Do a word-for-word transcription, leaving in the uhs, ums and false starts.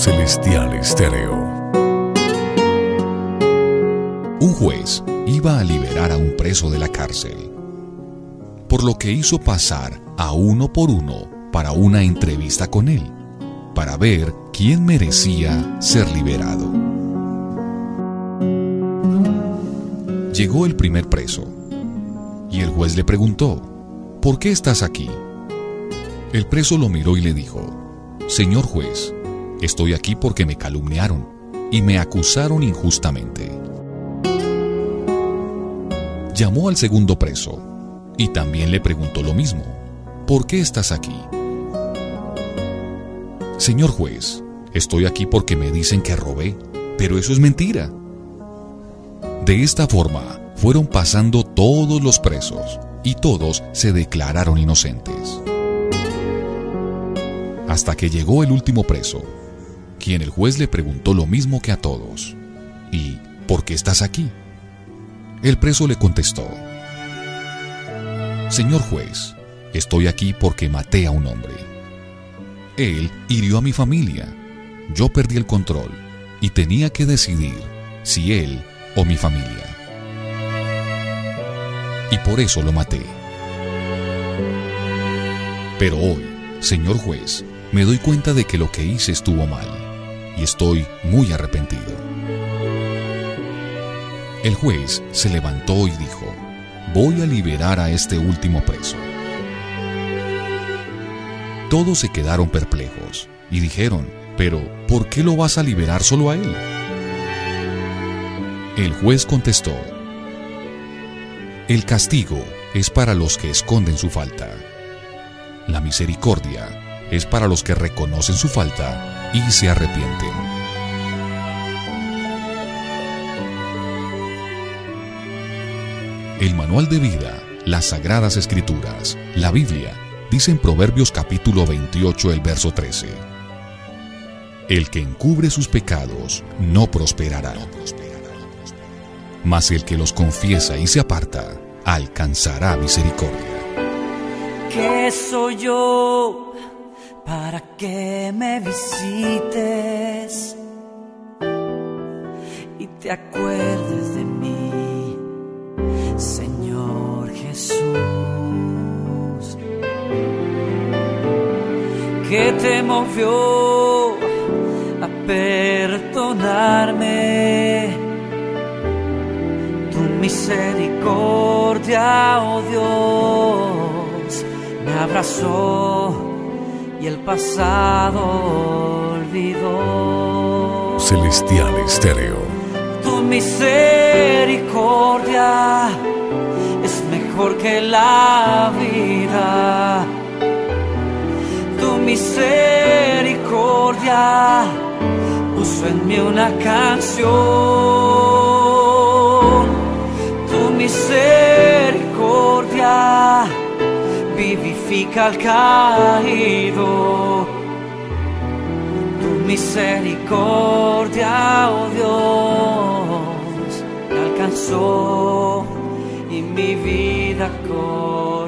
Celestial Estéreo. Un juez iba a liberar a un preso de la cárcel, por lo que hizo pasar a uno por uno para una entrevista con él, para ver quién merecía ser liberado. Llegó el primer preso, y el juez le preguntó: ¿por qué estás aquí? El preso lo miró y le dijo: Señor juez, estoy aquí porque me calumniaron y me acusaron injustamente. Llamó al segundo preso y también le preguntó lo mismo: ¿por qué estás aquí? Señor juez, estoy aquí porque me dicen que robé, pero eso es mentira. De esta forma fueron pasando todos los presos y todos se declararon inocentes. Hasta que llegó el último preso, quien el juez le preguntó lo mismo que a todos: ¿y por qué estás aquí? El preso le contestó: Señor juez, estoy aquí porque maté a un hombre. Él hirió a mi familia. Yo perdí el control y tenía que decidir si él o mi familia. Y por eso lo maté. Pero hoy, señor juez, me doy cuenta de que lo que hice estuvo mal y estoy muy arrepentido. El juez se levantó y dijo: voy a liberar a este último preso. Todos se quedaron perplejos y dijeron: pero ¿por qué lo vas a liberar solo a él? El juez contestó: el castigo es para los que esconden su falta. La misericordia es para los que reconocen su falta y se arrepienten. El manual de vida, las Sagradas Escrituras, la Biblia, dice en Proverbios capítulo veintiocho, el verso trece: el que encubre sus pecados no prosperará, mas el que los confiesa y se aparta alcanzará misericordia. ¿Qué soy yo para que me visites y te acuerdes de mí, Señor Jesús? ¿Qué te movió a perdonarme? Tu misericordia, oh Dios, me abrazó y el pasado olvidó. Celestial Estéreo. Tu misericordia es mejor que la vida. Tu misericordia puso en mí una canción. Tu misericordia vivifica al caído. Tu misericordia, oh Dios, me alcanzó y mi vida corrió.